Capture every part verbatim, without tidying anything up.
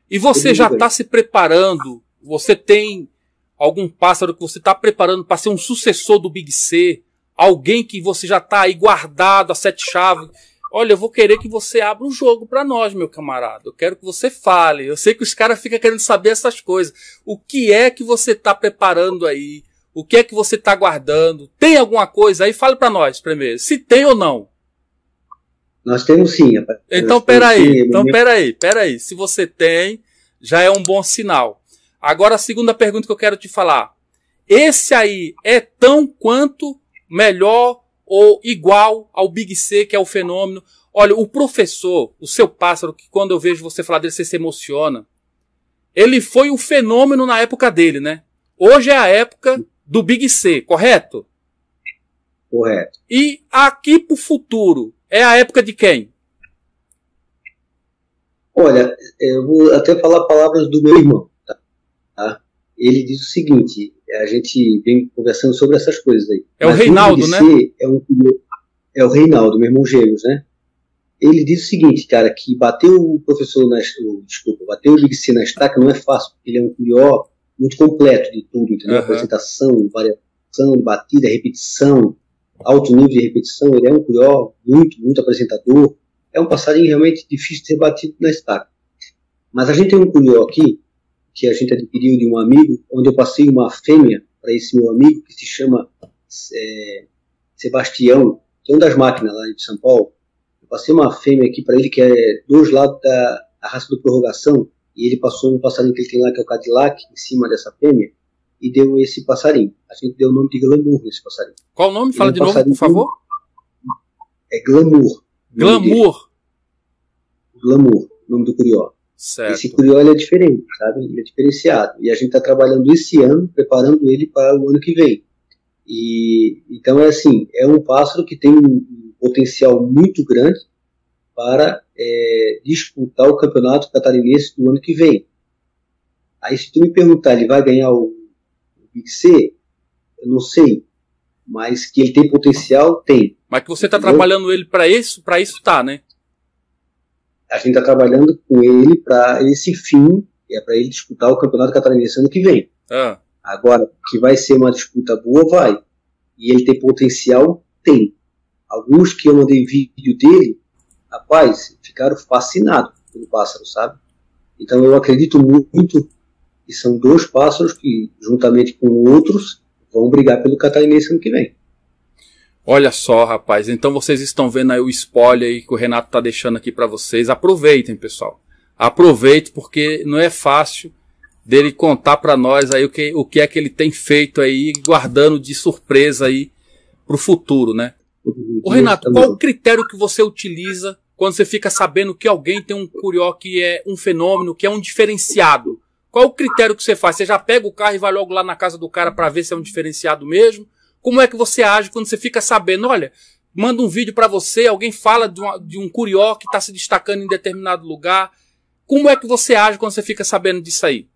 E você já está se preparando? Você tem algum pássaro que você está preparando para ser um sucessor do Big C? Alguém que você já está aí guardado a sete chaves? Olha, eu vou querer que você abra um jogo para nós, meu camarada. Eu quero que você fale. Eu sei que os caras ficam querendo saber essas coisas. O que é que você está preparando aí? O que é que você está guardando? Tem alguma coisa aí? Fale para nós primeiro. Se tem ou não. Nós temos sim, rapaz. Então, peraí. Então, peraí. Peraí. Se você tem, já é um bom sinal. Agora, a segunda pergunta que eu quero te falar. Esse aí é tão quanto melhor ou igual ao Big C, que é o fenômeno? Olha, o professor, o seu pássaro, que quando eu vejo você falar dele, você se emociona. Ele foi um fenômeno na época dele, né? Hoje é a época do Big C, correto? Correto. E aqui pro futuro, é a época de quem? Olha, eu vou até falar palavras do meu irmão. Tá? Ele diz o seguinte, a gente vem conversando sobre essas coisas aí. É o Mas Reinaldo, o né? É, um, é o Reinaldo, meu irmão gêmeos, né? Ele diz o seguinte, cara, que bater o professor, na, desculpa, bater o Big C na estaca não é fácil, porque ele é um curió muito completo de tudo, entendeu? Uhum. Apresentação, variação de batida, repetição, alto nível de repetição, ele é um curió muito, muito apresentador. É um passarinho realmente difícil de ser batido na estaca. Mas a gente tem um curió aqui, que a gente adquiriu de um amigo, onde eu passei uma fêmea para esse meu amigo, que se chama é, Sebastião, que é uma das máquinas lá de São Paulo. Eu passei uma fêmea aqui para ele, que é dois lados da, da raça do prorrogação, e ele passou um passarinho que ele tem lá, que é o Cadillac, em cima dessa fêmea, e deu esse passarinho. A gente deu o nome de Glamour nesse passarinho. Qual o nome? Fala de novo, por favor. É Glamour. Glamour. Glamour, o nome do curió. Certo. Esse curió ele é diferente, sabe? Ele é diferenciado. E a gente está trabalhando esse ano, preparando ele para o ano que vem. E então é assim, é um pássaro que tem um potencial muito grande para é, disputar o campeonato catarinense do ano que vem. Aí se tu me perguntar, ele vai ganhar o, o Big C? Eu não sei. Mas que ele tem potencial, tem. Mas que você está trabalhando ele para isso, para isso tá, né? A gente está trabalhando com ele para esse fim, é para ele disputar o campeonato catarinense ano que vem. Ah. Agora, que vai ser uma disputa boa, vai. E ele tem potencial? Tem. Alguns que eu mandei vídeo dele, rapaz, ficaram fascinados pelo pássaro, sabe? Então eu acredito muito que são dois pássaros que, juntamente com outros, vão brigar pelo catarinense ano que vem. Olha só, rapaz, então vocês estão vendo aí o spoiler aí que o Renato tá deixando aqui para vocês. Aproveitem, pessoal. Aproveitem, porque não é fácil dele contar para nós aí o que, o que é que ele tem feito aí, guardando de surpresa aí pro futuro, né? Ô Renato, qual o critério que você utiliza quando você fica sabendo que alguém tem um curió que é um fenômeno, que é um diferenciado? Qual o critério que você faz? Você já pega o carro e vai logo lá na casa do cara para ver se é um diferenciado mesmo? Como é que você age quando você fica sabendo, olha, manda um vídeo para você, alguém fala de, uma, de um curió que está se destacando em determinado lugar. Como é que você age quando você fica sabendo disso aí?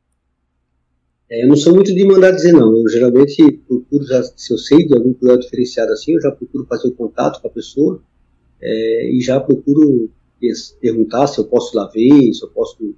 É, eu não sou muito de mandar dizer não. Eu geralmente procuro, já, se eu sei de algum curió diferenciado assim, eu já procuro fazer o contato com a pessoa é, e já procuro perguntar se eu posso lá ver, se eu posso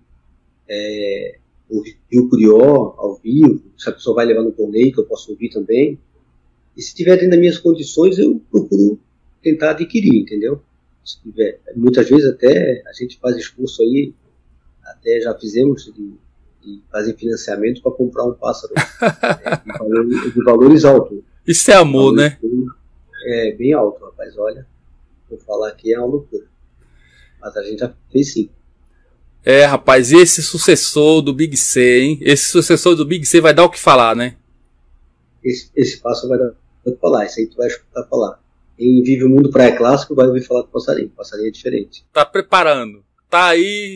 é, ouvir o curió ao vivo, se a pessoa vai levar no torneio, que eu posso ouvir também. E se tiver dentro das minhas condições, eu procuro tentar adquirir, entendeu? Se tiver, muitas vezes até a gente faz esforço aí, até já fizemos de, de fazer financiamento para comprar um pássaro é, de, valores, de valores altos. Isso é amor, né? Bem, é, bem alto, rapaz, olha, vou falar aqui é uma loucura. Mas a gente já fez sim. É, rapaz, e esse sucessor do Big C, hein? Esse sucessor do Big C vai dar o que falar, né? Esse, esse pássaro vai dar o que falar, isso aí tu vai escutar falar. Quem vive o mundo praia clássico vai ouvir falar do passarinho. O passarinho é diferente. Tá preparando. Tá aí.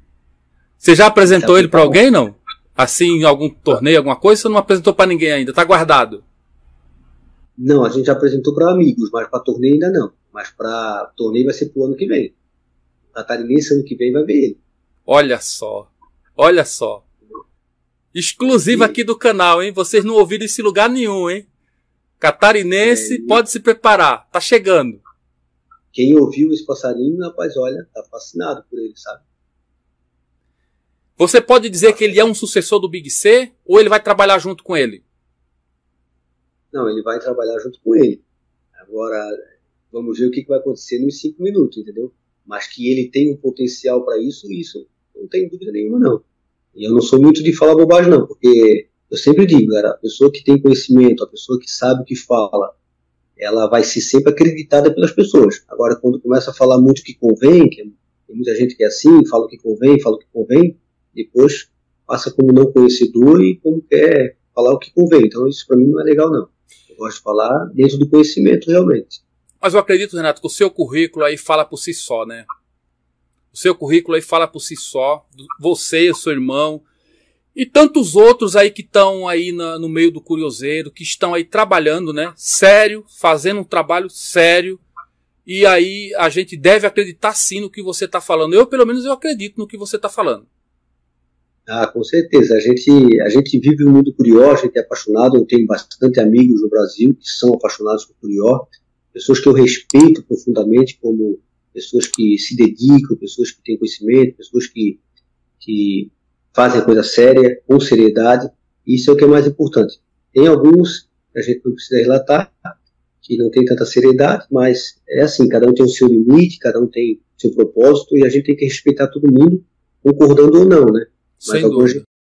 Você já apresentou tá ele para alguém, não? Assim, em algum torneio, alguma coisa? Você não apresentou para ninguém ainda? Tá guardado? Não, a gente já apresentou para amigos, mas para torneio ainda não. Mas para torneio vai ser pro ano que vem. O catarinense ano que vem vai ver ele. Olha só. Olha só. Exclusivo aqui do canal, hein? Vocês não ouviram esse lugar nenhum, hein? Catarinense, é, pode se preparar. Tá chegando. Quem ouviu esse passarinho, rapaz, olha, tá fascinado por ele, sabe? Você pode dizer que ele é um sucessor do Big C ou ele vai trabalhar junto com ele? Não, ele vai trabalhar junto com ele. Agora, vamos ver o que vai acontecer nos cinco minutos, entendeu? Mas que ele tem um potencial para isso, isso não tem dúvida nenhuma, não. E eu não sou muito de falar bobagem, não, porque eu sempre digo, cara, a pessoa que tem conhecimento, a pessoa que sabe o que fala, ela vai ser sempre acreditada pelas pessoas. Agora, quando começa a falar muito o que convém, que tem muita gente que é assim, fala o que convém, fala o que convém, depois passa como não conhecedor e como quer falar o que convém. Então, isso para mim não é legal, não. Eu gosto de falar dentro do conhecimento, realmente. Mas eu acredito, Renato, que o seu currículo aí fala por si só, né? O seu currículo aí fala por si só. Você, o seu irmão e tantos outros aí que estão aí na, no meio do curioseiro, que estão aí trabalhando, né? Sério, fazendo um trabalho sério. E aí a gente deve acreditar sim no que você está falando. Eu, pelo menos, eu acredito no que você está falando. Ah, com certeza. A gente, a gente vive um mundo Curió, a gente é apaixonado. Eu tenho bastante amigos no Brasil que são apaixonados por Curió. Pessoas que eu respeito profundamente como pessoas que se dedicam, pessoas que têm conhecimento, pessoas que, que fazem a coisa séria, com seriedade. Isso é o que é mais importante. Tem alguns que a gente não precisa relatar, que não tem tanta seriedade, mas é assim, cada um tem o seu limite, cada um tem o seu propósito, e a gente tem que respeitar todo mundo, concordando ou não, né? Mas Sem alguns dúvida.